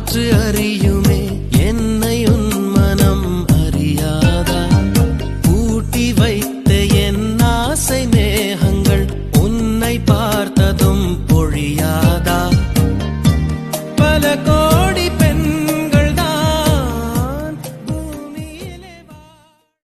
காற்று அறியுமே என்னை உன் மனம் அறியாதா? பூட்டி வைத்த என் ஆசை மேகங்கள் உன்னை பார்த்ததும் பொழியாதா? பல